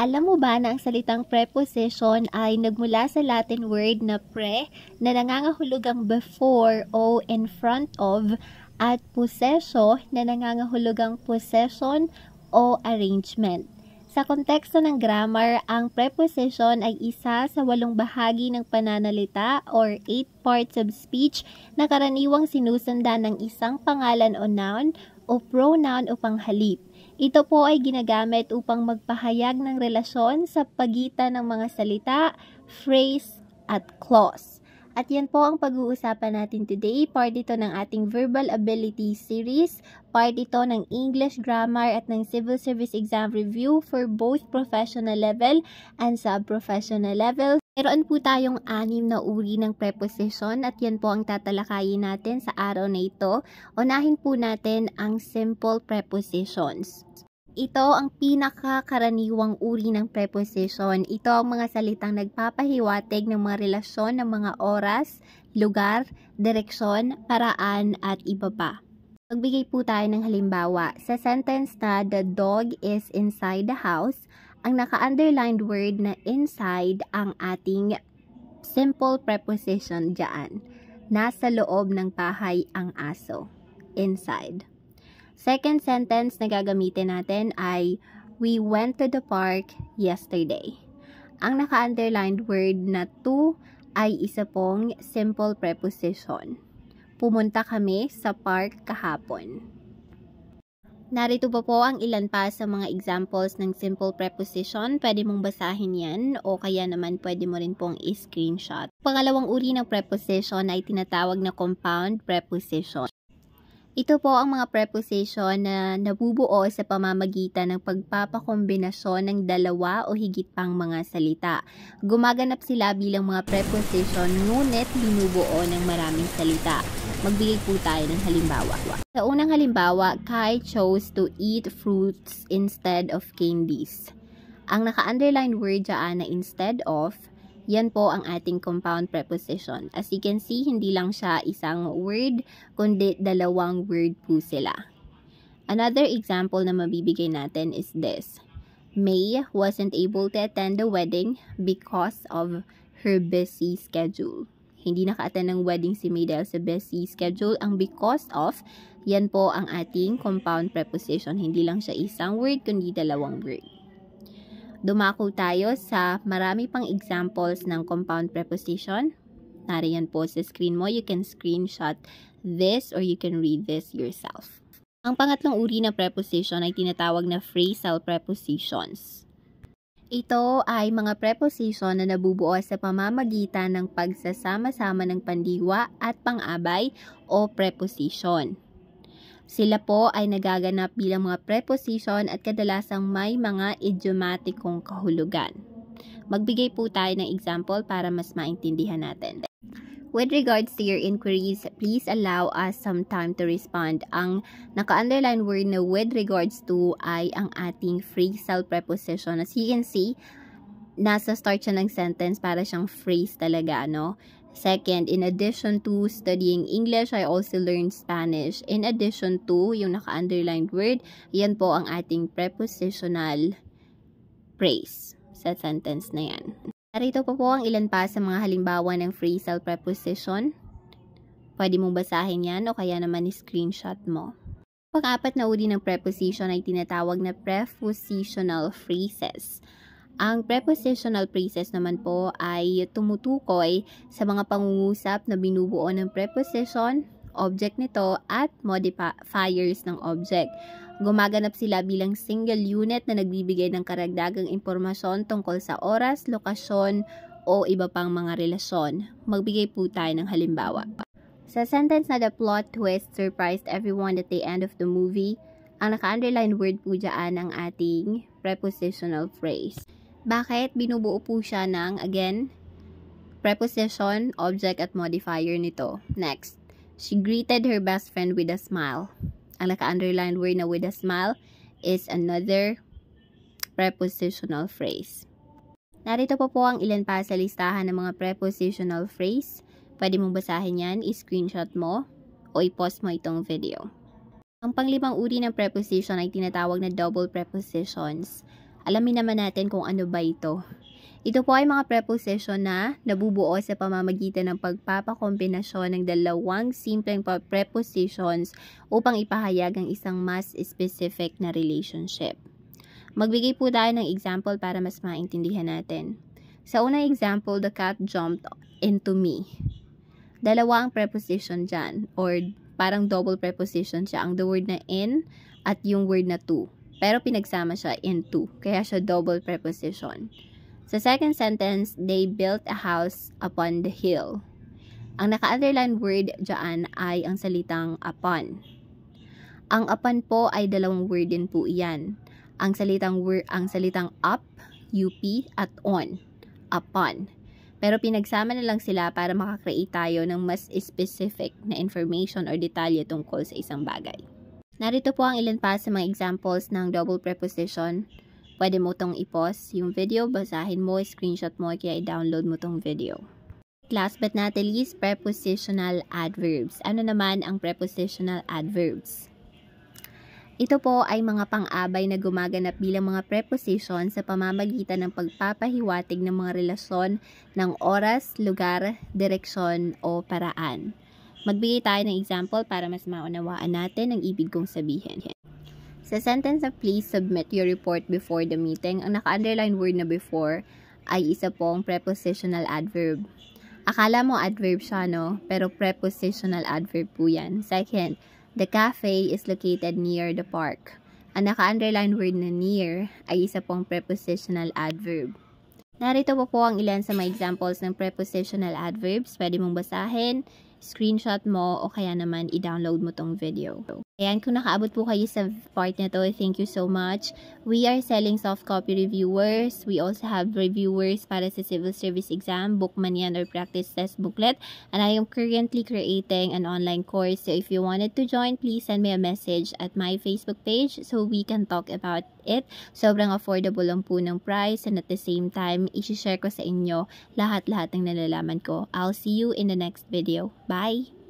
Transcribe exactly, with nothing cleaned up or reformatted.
Alam mo ba na ang salitang preposition ay nagmula sa Latin word na pre na nangangahulugang before o in front of at possessio na nangangahulugang possession o arrangement. Sa konteksto ng grammar, ang preposition ay isa sa walong bahagi ng pananalita or eight parts of speech na karaniwang sinusundan ng isang pangalan o noun o pronoun o panghalip. Ito po ay ginagamit upang magpahayag ng relasyon sa pagitan ng mga salita, phrase, at clause. At yan po ang pag-uusapan natin today. Part ito ng ating Verbal Ability Series. Part ito ng English Grammar at ng Civil Service Exam Review for both professional level and sub-professional level. Meron po tayong anim na uri ng preposition at yan po ang tatalakayin natin sa araw na ito. Unahin po natin ang simple prepositions. Ito ang pinakakaraniwang uri ng preposition. Ito ang mga salitang nagpapahiwatig ng mga relasyon ng mga oras, lugar, direksyon, paraan, at iba pa. Magbigay po tayo ng halimbawa. Sa sentence na the dog is inside the house, ang naka-underlined word na inside ang ating simple preposition dyan. Nasa loob ng bahay ang aso. Inside. Second sentence na gagamitin natin ay we went to the park yesterday. Ang naka-underlined word na to ay isa pong simple preposition. Pumunta kami sa park kahapon. Narito pa po ang ilan pa sa mga examples ng simple preposition. Pwede mong basahin yan o kaya naman pwede mo rin pong i-screenshot. Pangalawang uri ng preposition ay tinatawag na compound preposition. Ito po ang mga preposition na nabubuo sa pamamagitan ng pagpapakombinasyon ng dalawa o higit pang mga salita. Gumaganap sila bilang mga preposition ngunit binubuo ng maraming salita. Magbigay po tayo ng halimbawa. Sa unang halimbawa, Kai chose to eat fruits instead of candies. Ang naka-underline word dyan na instead of, yan po ang ating compound preposition. As you can see, hindi lang siya isang word, kundi dalawang word po sila. Another example na mabibigay natin is this. May wasn't able to attend the wedding because of her busy schedule. Hindi naka-attend ng wedding si May dahil sa busy schedule. Ang because of, yan po ang ating compound preposition. Hindi lang siya isang word, kundi dalawang word. Dumako tayo sa marami pang examples ng compound preposition. Nariyan po sa screen mo. You can screenshot this or you can read this yourself. Ang pangatlong uri ng preposition ay tinatawag na phrasal prepositions. Ito ay mga preposition na nabubuo sa pamamagitan ng pagsasama-sama ng pandiwa at pang-abay o preposition. Sila po ay nagaganap bilang mga preposition at kadalasang may mga idiomatikong kahulugan. Magbigay po tayo ng example para mas maintindihan natin. With regards to your inquiries, please allow us some time to respond. Ang naka-underline word na with regards to ay ang ating phrasal preposition. As you can see, nasa start siya ng sentence para siyang phrase talaga, no? Second, in addition to studying English, I also learned Spanish. In addition to, yung naka-underlined word, yan po ang ating prepositional phrase sa sentence na yan. Narito pa po ang ilan pa sa mga halimbawa ng phrasal preposition. Pwede mong basahin yan o kaya naman i-screenshot mo. Pang-apat na uri ng preposition ay tinatawag na prepositional phrases. Ang prepositional phrases naman po ay tumutukoy sa mga pangungusap na binubuo ng preposition, object nito, at modifiers ng object. Gumaganap sila bilang single unit na nagbibigay ng karagdagang impormasyon tungkol sa oras, lokasyon, o iba pang mga relasyon. Magbigay po tayo ng halimbawa. Sa sentence na the plot twist surprised everyone at the end of the movie, ang naka-underline word po dyan ang ating prepositional phrase. Bakit? Binubuo po siya ng, again, preposition, object, at modifier nito. Next, she greeted her best friend with a smile. Ang naka-underline word na with a smile is another prepositional phrase. Narito po po ang ilan pa sa listahan ng mga prepositional phrase. Pwede mong basahin yan, i-screenshot mo, o i-pause mo itong video. Ang panglimang uri ng preposition ay tinatawag na double prepositions. Alamin naman natin kung ano ba ito. Ito po ay mga preposition na nabubuo sa pamamagitan ng pagpapakombinasyon ng dalawang simpleng prepositions upang ipahayag ang isang mas specific na relationship. Magbigay po tayo ng example para mas maintindihan natin. Sa unang example, the cat jumped into me. Dalawa ang preposition dyan, or parang double preposition siya. Ang the word na in at yung word na to. Pero pinagsama siya into, kaya siya double preposition. Sa second sentence, they built a house upon the hill. Ang naka-underline word dyan ay ang salitang upon. Ang upon po ay dalawang word din po iyan. Ang salitang word, ang salitang up, up, at on, upon. Pero pinagsama na lang sila para makakreate tayo ng mas specific na information or detalye tungkol sa isang bagay. Narito po ang ilan pa sa mga examples ng double preposition. Pwede mo tong i-pause yung video, basahin mo, screenshot mo, kaya i-download mo tong video. Last but not least, prepositional adverbs. Ano naman ang prepositional adverbs? Ito po ay mga pang-abay na gumaganap bilang mga preposition sa pamamagitan ng pagpapahiwatig ng mga relasyon ng oras, lugar, direksyon o paraan. Magbigay tayo ng example para mas maunawaan natin ang ibig kong sabihin. Sa sentence na please submit your report before the meeting, ang naka-underline word na before ay isa pong prepositional adverb. Akala mo adverb siya, no? Pero prepositional adverb po yan. Second, the cafe is located near the park. Ang naka-underline word na near ay isa pong prepositional adverb. Narito po po ang ilan sa mga examples ng prepositional adverbs. Pwede mong basahin, screenshot mo, o kaya naman i-download mo tong video. Ayan, kung nakaabot po kayo sa part na to, thank you so much. We are selling soft copy reviewers. We also have reviewers para sa civil service exam, bookman yan or practice test booklet. And I am currently creating an online course. So if you wanted to join, please send me a message at my Facebook page so we can talk about it. Sobrang affordable lang po ng price, and at the same time, i-share ko sa inyo lahat-lahat ng nalalaman ko. I'll see you in the next video. Bye!